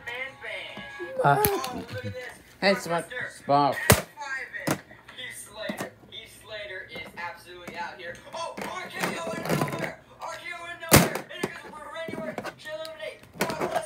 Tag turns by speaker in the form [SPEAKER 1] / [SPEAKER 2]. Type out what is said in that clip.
[SPEAKER 1] Oh, look at this.
[SPEAKER 2] Hey, Smart.
[SPEAKER 1] Heath Slater is absolutely out here. Oh, RKO in nowhere. RKO in nowhere. And here goes Randy Orton to eliminate Brock Lesnar.